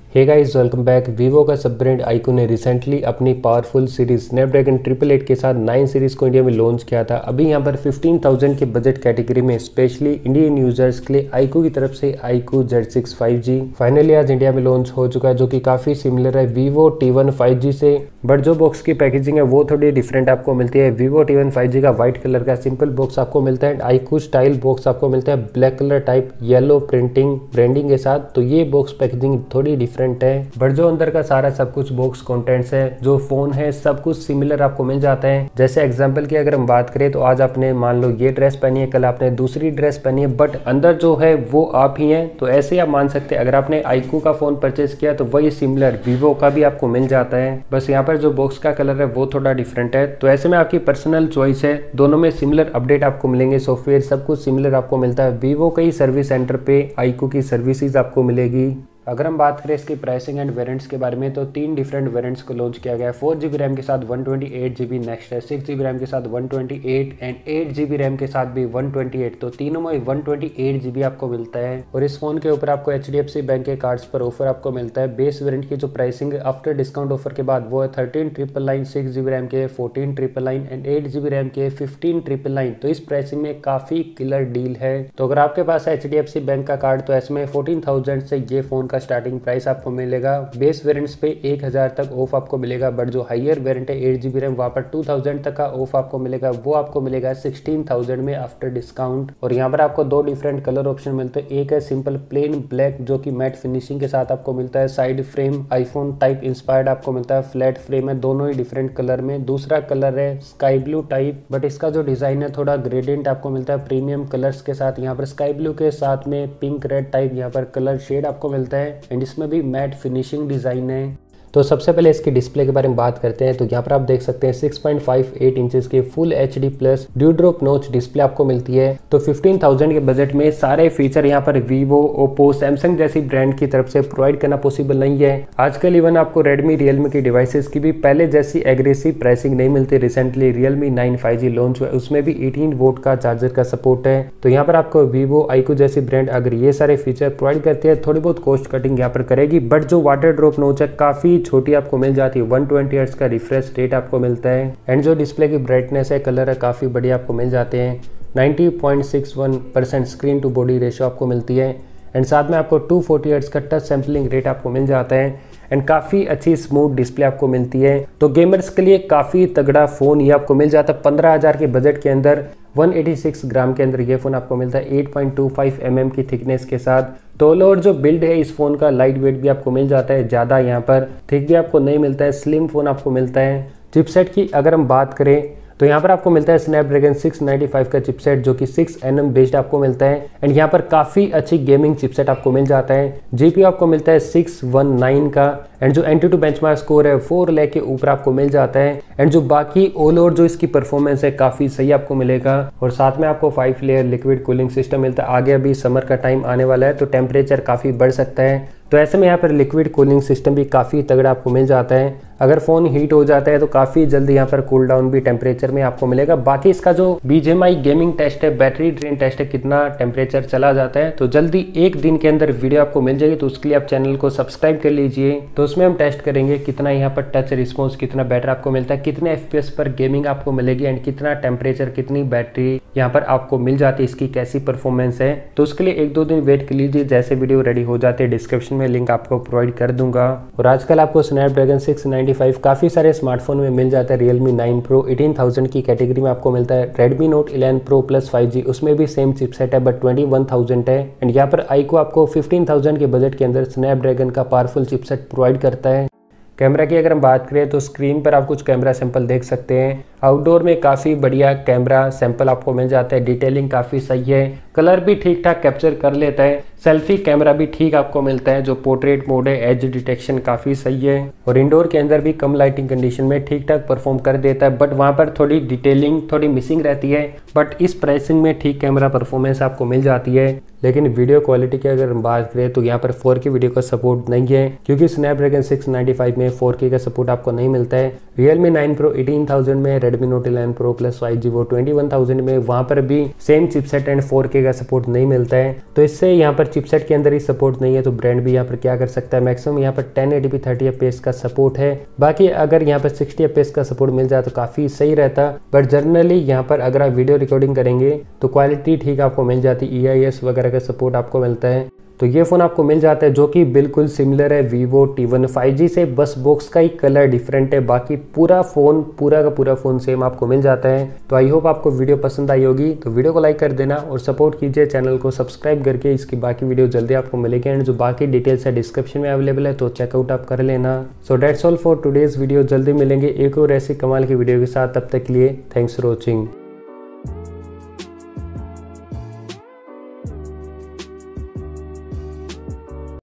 हे guys, welcome back. Vivo का सब brand iQOO ने रिसेंटली अपनी पावरफुल सीरीज स्नैपड्रैगन 888 के साथ 9 सीरीज को इंडिया में लॉन्च किया था। अभी यहाँ पर 15,000 के बजट कैटेगरी में स्पेशली इंडियन यूजर्स के लिए आईक्यू की तरफ से आईक्यू Z6 5G फाइनली आज इंडिया में लॉन्च हो चुका है, जो कि काफी सिमिलर है वीवो T1 5G से। बट जो बॉक्स की पैकेजिंग है वो थोड़ी डिफरेंट आपको मिलती है। वीवो T1 5G का व्हाइट कलर का सिंपल बॉक्स आपको मिलता है। आईक्यू स्टाइल बॉक्स आपको मिलता है black colour type yellow printing branding के साथ। तो ये बॉक्स पैकेजिंग थोड़ी डिफरेंट है, बट जो अंदर का सारा सब कुछ बॉक्स कंटेंट्स है, जो फोन है, सब कुछ सिमिलर आपको मिल जाता है। जैसे एग्जांपल की अगर हम बात करें तो आज आपने मान लो ये ड्रेस पहनी है, कल आपने दूसरी ड्रेस पहनी है, बट अंदर जो है वो आप ही हैं। तो ऐसे ही आप मान सकते हैं, अगर आपने आईक्यू का फोन परचेज किया तो वही सिमिलर वीवो का भी आपको मिल जाता है। बस यहाँ पर जो बॉक्स का कलर है वो थोड़ा डिफरेंट है। तो ऐसे में आपकी पर्सनल चॉइस है, दोनों में सिमिलर अपडेट आपको मिलेंगे। सॉफ्टवेयर सब कुछ सिमिलर आपको मिलता है। वीवो के ही सर्विस सेंटर पे आईक्यू की सर्विसेज आपको मिलेगी। अगर हम बात करें इसकी प्राइसिंग एंड वेरिएंट्स के बारे में तो 3 डिफरेंट वेरिएंट्स को लॉन्च किया गया है। 4GB रैम के साथ 128GB नेक्स्ट है, 6GB रैम के साथ 128 एंड 8GB रैम के साथ भी 128। तो तीनों में 128GB आपको मिलता है। और इस फोन के ऊपर आपको HDFC बैंक के कार्ड्स पर ऑफर आपको मिलता है। बेस वेरिएंट की जो प्राइसिंग आफ्टर डिस्काउंट ऑफर के बाद वो है 13,999, 6GB रैम के 14,999 एंड 8GB रैम के 15,999। तो इस प्राइसिंग में काफी किलर डील है। तो अगर आपके पास है HDFC बैंक का कार्ड तो ऐसे में 14,000 से ये फोन का स्टार्टिंग प्राइस आपको मिलेगा। बेस वेरिएंट्स पे 1,000 तक ऑफ आपको मिलेगा, बट जो हायर वेरिएंट है 8GB रैम वहाँ पर 2,000 तक का ऑफ आपको मिलेगा। वो आपको मिलेगा 16,000 में आफ्टर डिस्काउंट। और यहाँ पर आपको 2 डिफरेंट कलर ऑप्शन मिलते हैं। एक है सिंपल प्लेन ब्लैक जो कि मैट फिनिशिंग के साथ आपको मिलता है। Side frame iPhone type inspired आपको मिलता है। फ्लैट फ्रेम है, दोनों ही डिफरेंट कलर में। दूसरा कलर है स्काई ब्लू टाइप, बट इसका जो डिजाइन है थोड़ा ग्रेडियंट आपको मिलता है प्रीमियम कलर्स के साथ। यहाँ पर स्काई ब्लू के साथ में पिंक रेड टाइप यहाँ पर कलर शेड आपको मिलता है एंड इसमें भी मैट फिनिशिंग डिजाइन है। तो सबसे पहले इसके डिस्प्ले के बारे में बात करते हैं। तो यहाँ पर आप देख सकते हैं 6.58 इंचेस की full HD plus dew drop notch display आपको मिलती है। तो 15,000 के बजट में सारे फीचर यहाँ पर वीवो, ओप्पो, सैमसंग जैसी ब्रांड की तरफ से प्रोवाइड करना पॉसिबल नहीं है। आजकल इवन आपको रेडमी, रियलमी की डिवाइसेस की भी पहले जैसी एग्रेसिव प्राइसिंग नहीं मिलती। रिसेंटली रियलमी 9 5G लॉन्च हुआ, उसमें भी 18 वोल्ट का चार्जर का सपोर्ट है। तो यहाँ पर आपको वीवो, आईक्यू जैसी ब्रांड अगर ये सारे फीचर प्रोवाइड करती है, थोड़ी बहुत कॉस्ट कटिंग यहाँ पर करेगी, बट जो वाटर ड्रॉप नॉच है काफी छोटी आपको मिल जाती है। 120 हर्ट्ज का रिफ्रेश रेट आपको मिलता है एंड जो डिस्प्ले की ब्राइटनेस है, कलर है, काफी बढ़िया आपको मिल जाते हैं। 90.61% स्क्रीन टू बॉडी रेशियो आपको मिलती है एंड साथ में आपको 240 हर्ट्ज का टच सैंपलिंग रेट आपको मिल जाता है एंड काफी अच्छी स्मूथ डिस्प्ले आपको मिलती है। तो गेमर्स के लिए काफी तगड़ा फोन ये आपको मिल जाता है। 15,000 के बजट के अंदर 186 ग्राम के अंदर ये फोन आपको मिलता है 8.25 mm की थिकनेस के साथ। तो और जो बिल्ड है इस फोन का, लाइट वेट भी आपको मिल जाता है, ज्यादा यहाँ पर थिक भी आपको नहीं मिलता है, स्लिम फोन आपको मिलता है। चिपसेट की अगर हम बात करें तो यहाँ पर आपको मिलता है स्नैपड्रैगन 695 का चिपसेट जो कि 6nm बेस्ड आपको मिलता है एंड यहाँ पर काफी अच्छी गेमिंग चिपसेट आपको मिल जाता है। जीपीयू आपको मिलता है 619 का एंड जो Antutu बेंचमार्क स्कोर है 4 लाख के ऊपर आपको मिल जाता है एंड जो बाकी ऑल ओवर जो इसकी परफॉर्मेंस है काफी सही आपको मिलेगा। और साथ में आपको 5 लेयर लिक्विड कूलिंग सिस्टम मिलता है। आगे अभी समर का टाइम आने वाला है तो टेम्परेचर काफी बढ़ सकता है, तो ऐसे में यहाँ पर लिक्विड कूलिंग सिस्टम भी काफी तगड़ा आपको मिल जाता है। अगर फोन हीट हो जाता है तो काफी जल्दी यहाँ पर कूल डाउन भी टेम्परेचर में आपको मिलेगा। बाकी इसका जो BGMI गेमिंग टेस्ट है, बैटरी ड्रेन टेस्ट है, कितना टेम्परेचर चला जाता है, तो जल्दी 1 दिन के अंदर वीडियो आपको मिल जाएगी। तो उसके लिए आप चैनल को सब्सक्राइब कर लीजिए। तो उसमें हम टेस्ट करेंगे कितना यहाँ पर टच रिस्पॉन्स, कितना बैटर आपको मिलता है, कितने FPS पर गेमिंग आपको मिलेगी एंड कितना टेम्परेचर, कितनी बैटरी यहाँ पर आपको मिल जाती है, इसकी कैसी परफॉर्मेंस है। तो उसके लिए 1-2 दिन वेट कर लीजिए। जैसे वीडियो रेडी हो जाते हैं डिस्क्रिप्शन में लिंक आपको प्रोवाइड कर दूंगा। और आजकल आपको स्नैपड्रैगन 695 काफी सारे स्मार्टफोन में मिल जाता है। रियलमी 9 Pro 18,000 की कैटेगरी में आपको मिलता है। Redmi note 11 Pro plus 5G उसमें भी सेम चिपसेट है बट 21,000 है एंड यहाँ पर आईक्यू आपको 15,000 के बजट के अंदर स्नैपड्रैगन का पावरफुल चिपसेट प्रोवाइड करता है। कैमरा की अगर हम बात करें तो स्क्रीन पर आप कुछ कैमरा सैंपल देख सकते हैं। आउटडोर में काफ़ी बढ़िया कैमरा सैंपल आपको मिल जाता है। डिटेलिंग काफ़ी सही है, कलर भी ठीक ठाक कैप्चर कर लेता है। सेल्फी कैमरा भी ठीक आपको मिलता है। जो पोर्ट्रेट मोड है, एज डिटेक्शन काफ़ी सही है और इंडोर के अंदर भी कम लाइटिंग कंडीशन में ठीक ठाक परफॉर्म कर देता है, बट वहाँ पर थोड़ी डिटेलिंग थोड़ी मिसिंग रहती है। बट इस प्राइसिंग में ठीक कैमरा परफॉर्मेंस आपको मिल जाती है। लेकिन वीडियो क्वालिटी की अगर हम बात करें तो यहाँ पर 4K वीडियो का सपोर्ट नहीं है क्योंकि स्नैपड्रैगन 695 में 4K का सपोर्ट आपको नहीं मिलता है। Realme 9 Pro 18,000 में, Redmi Note 11 Pro plus 5G वो 21,000 में, वहाँ पर भी सेम चिपसेट एंड 4K का सपोर्ट नहीं मिलता है। तो इससे यहाँ पर चिपसेट के अंदर ही सपोर्ट नहीं है तो ब्रांड भी यहाँ पर क्या कर सकता है, मैक्सिमम यहाँ पर 1080p 30 fps का सपोर्ट है। बाकी अगर यहाँ पर 60 fps का सपोर्ट मिल जाए तो काफ़ी सही रहता, बट जनरली यहाँ पर अगर आप वीडियो रिकॉर्डिंग करेंगे तो क्वालिटी ठीक आपको मिल जाती, EIS वगैरह का सपोर्ट आपको मिलता है। तो ये फ़ोन आपको मिल जाता है जो कि बिल्कुल सिमिलर है Vivo T1 5G से, बस बॉक्स का ही कलर डिफरेंट है, बाकी पूरा फ़ोन पूरा का पूरा फ़ोन सेम आपको मिल जाता है। तो आई होप आपको वीडियो पसंद आई होगी, तो वीडियो को लाइक कर देना और सपोर्ट कीजिए चैनल को सब्सक्राइब करके। इसकी बाकी वीडियो जल्दी आपको मिलेगी एंड जो बाकी डिटेल्स है डिस्क्रिप्शन में अवेलेबल है, तो चेकआउट आप कर लेना। So that's all for today's video, जल्दी मिलेंगे एक और ऐसी कमाल की वीडियो के साथ, तब तक के लिए थैंक्स फॉर वॉचिंग।